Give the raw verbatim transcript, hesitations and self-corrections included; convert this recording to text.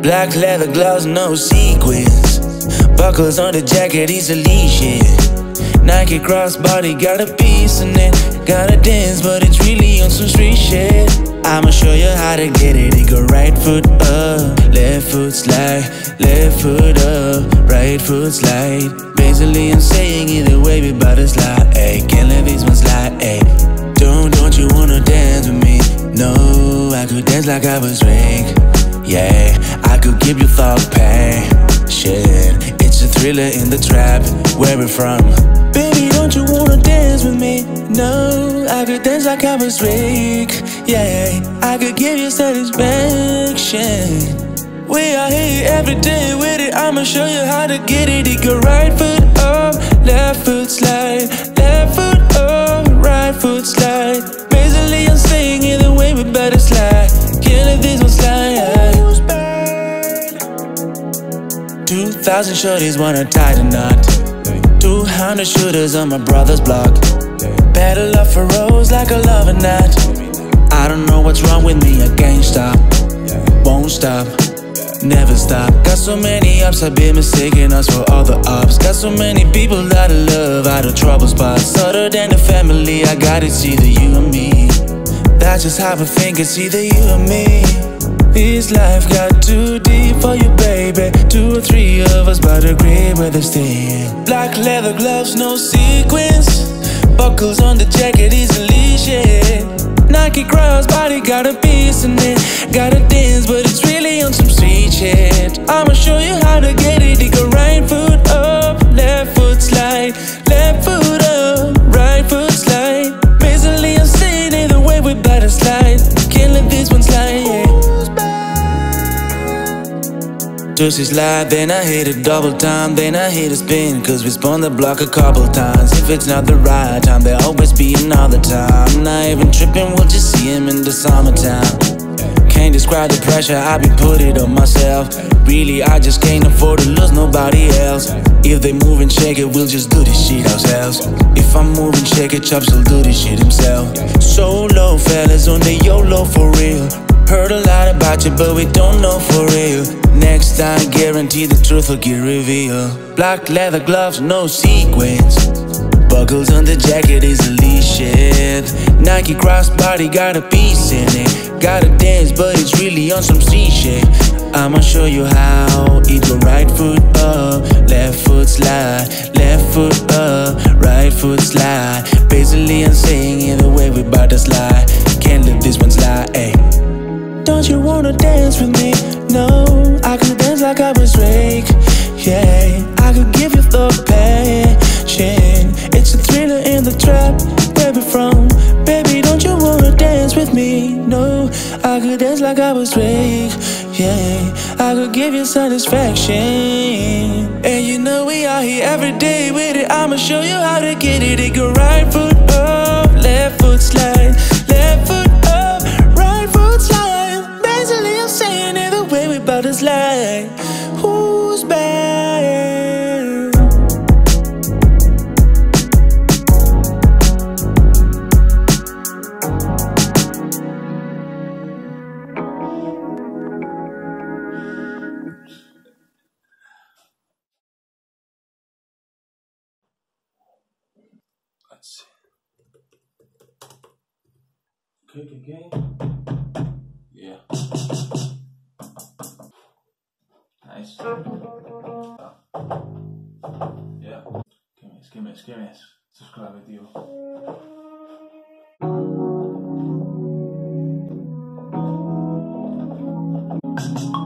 Black leather gloves, no sequins. Buckles on the jacket, easily shit. Nike crossbody, got a piece in it. Gotta dance, but it's really on some street shit. I'ma show you how to get it. You go right foot up, left foot slide, left foot up, right foot slide. Basically I'm saying either way we bout to slide. Ayy, can't let this one slide. Ayy, don't, don't you wanna dance with me? No, I could dance like I was Rick. Yeah, I could give you thought pain. Shit, it's a thriller in the trap. Where we from? Baby, don't you wanna dance with me? No, I could dance like I was Rick. Yeah, I could give you satisfaction. We are here every day with it. I'ma show you how to get it. You go right foot up, left foot slide, left foot up, right foot slide. Basically I'm saying either way we better slide. Can't let this one slide. Two thousand shorties wanna tie the knot. Two hundred shooters on my brother's block. Battle up for rose like a lover knot. I don't know what's wrong with me, I can't stop. Won't stop, never stop. Got so many ups, I've been mistaking us for other ups. Got so many people that I love out of trouble spots. Other than the family, I got it's either you or me. That's just how I think, it's either you or me. This life got too deep for you, baby. Two or three of us bout to agree where they stay. Black leather gloves, no sequins. Buckles on the jacket, easily shit. Nike crossbody, got a piece in it. Gotta dance, but it's really on some street shit. I'ma show you how to get it. You go right foot up, left foot slide, left foot up, right foot slide. Basically I'm saying either way we better slide. Can't let this one slide, yeah. Juicy slide, then I hit it double time, then I hit a spin. Cause we spun the block a couple times. If it's not the right time, there'll always be another time. Not even tripping, we'll just see him in the summertime. Can't describe the pressure, I be put it on myself. Really, I just can't afford to lose nobody else. If they move and shake it, we'll just do this shit ourselves. If I'm moving, shake it, Chops will do this shit himself. Solo fellas on the YOLO for real. Heard a lot about you, but we don't know for real. Next time, guarantee the truth will get revealed. Black leather gloves, no sequins. Buckles on the jacket, easily shit. Nike crossbody, got a piece in it. Gotta dance, but it's really on some street shit. I'ma show you how. You go right foot up, left foot slide, left foot up, right foot slide. Basically I'm saying either way we bout to slide. Can't let this one slide, ayy. Don't you wanna dance with me? No, I could dance like I was Drake. Yeah, I could give you the passion. It's a thriller in the trap. Where we from? Baby, don't you wanna dance with me? No, I could dance like I was Drake. Yeah, I could give you satisfaction. And you know we are here every day with it. I'ma show you how to get it. It go right foot up, left foot slide, left foot up, right foot slide. Basically I'm saying either way we bout to slide. Who's bad? Let's see. Kick again. Yeah. Nice. Yeah. Give me, give me, give me. Subscribe with you.